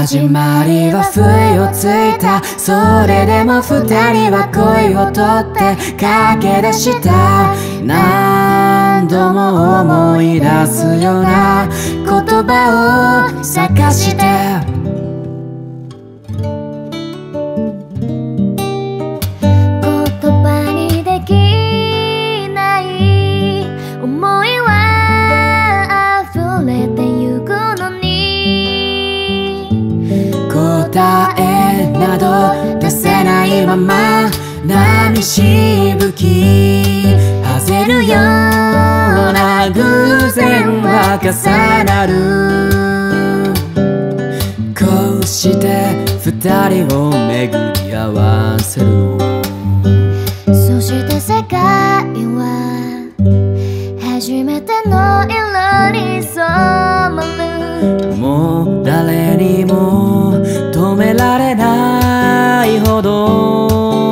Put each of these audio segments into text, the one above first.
始まりは不意をついた。それでも二人は恋をとって駆け出した。何度も思い出すような言葉を探して出せないまま波しぶき外れるような偶然は重なる。こうして二人を巡り合わせるの。 そして世界は初めての色に染まる。 もう誰にも止められないほど。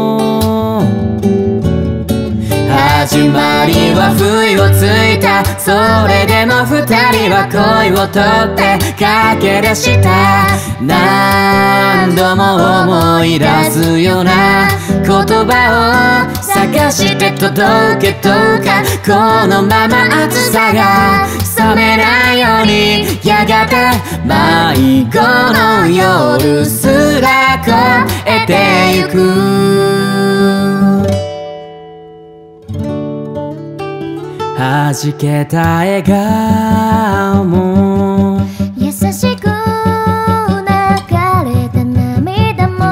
始まりは不意をついた。それでも二人は恋をとって駆け出した。何度も思い出すような言葉を探して届けとか。このまま暑さが冷めないようにやがて迷子の夜すら越えてゆく。弾けた笑顔も優しく流れた涙も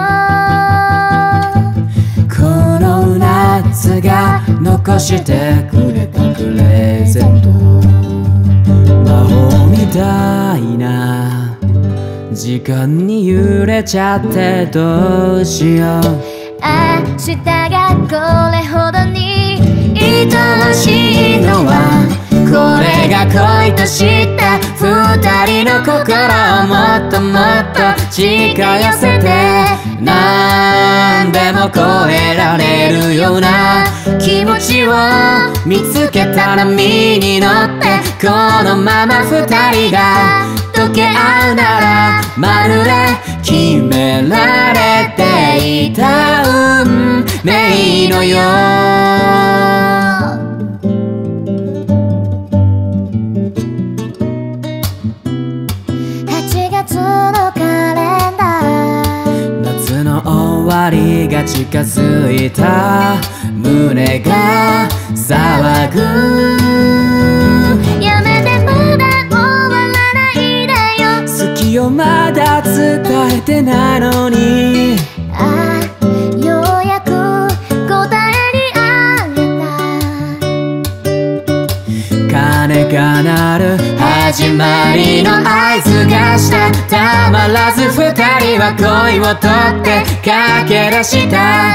この夏が残してくれたプレゼント。魔法みたいな時間に揺れちゃってどうしよう。 明日がこれほどに愛しいのはこれが恋と知った二人の心をもっともっと近寄せて何でも超えられるような気持ちを見つけた波に乗ってこのまま二人が溶け合うならまるで決められていた運命のよう。終わりが近づいた胸が騒ぐ。 やめてまだ終わらないでよ。 好きをまだ伝えてないのにああようやく答えにあげた。 鐘が鳴る始まりの合図がした。たまらず二人は恋をとって駆け出した。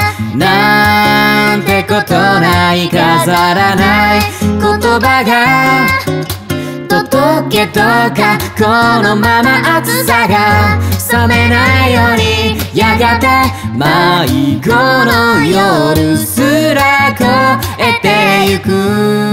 なんてことない飾らない言葉が届けとか。このまま暑さが冷めないようにやがて迷子の夜すら越えてゆく。